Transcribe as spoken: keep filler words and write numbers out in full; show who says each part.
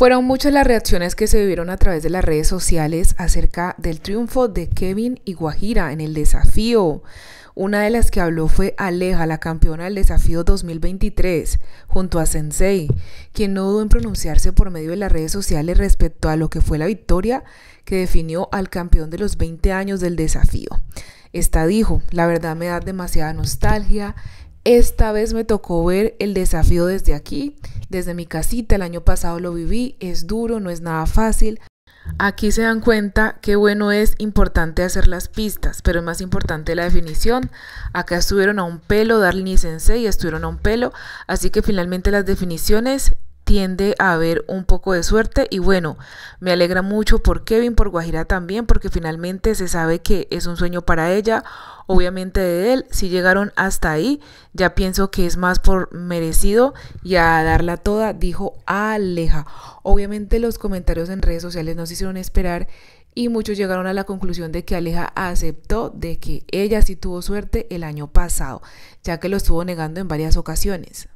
Speaker 1: Fueron muchas las reacciones que se vivieron a través de las redes sociales acerca del triunfo de Kevin y Guajira en el desafío. Una de las que habló fue Aleja, la campeona del desafío dos mil veintitrés, junto a Sensei, quien no dudó en pronunciarse por medio de las redes sociales respecto a lo que fue la victoria que definió al campeón de los veinte años del desafío. Esta dijo: la verdad me da demasiada nostalgia. Esta vez me tocó ver el desafío desde aquí, desde mi casita. El año pasado lo viví, es duro, no es nada fácil. Aquí se dan cuenta que bueno, es importante hacer las pistas, pero es más importante la definición. Acá estuvieron a un pelo, Darlene y Sensei estuvieron a un pelo, así que finalmente las definiciones tiende a haber un poco de suerte. Y bueno, me alegra mucho por Kevin, por Guajira también, porque finalmente se sabe que es un sueño para ella, obviamente de él. Si llegaron hasta ahí, ya pienso que es más por merecido y a darla toda, dijo Aleja. Obviamente los comentarios en redes sociales nos hicieron esperar y muchos llegaron a la conclusión de que Aleja aceptó de que ella sí tuvo suerte el año pasado, ya que lo estuvo negando en varias ocasiones.